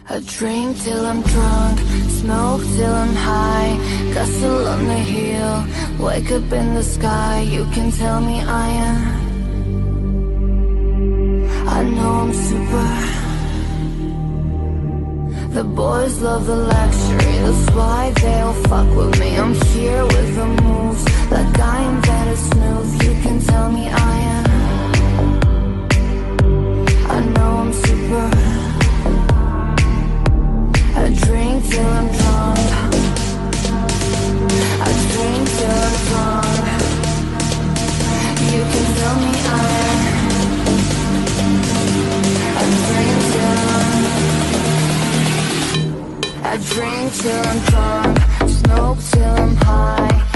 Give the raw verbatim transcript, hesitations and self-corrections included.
I drink till I'm drunk, smoke till I'm high, castle on the hill, wake up in the sky. You can tell me I am, I know I'm super. The boys love the luxury, that's why they all fuck with me. I'm here with the moves, like I invented snooze. You can tell me I am, I know I'm super. I drink till I'm drunk, I drink till I'm drunk. You can tell me I am, I drink till I'm, I drink till I'm drunk, smoke till I'm high,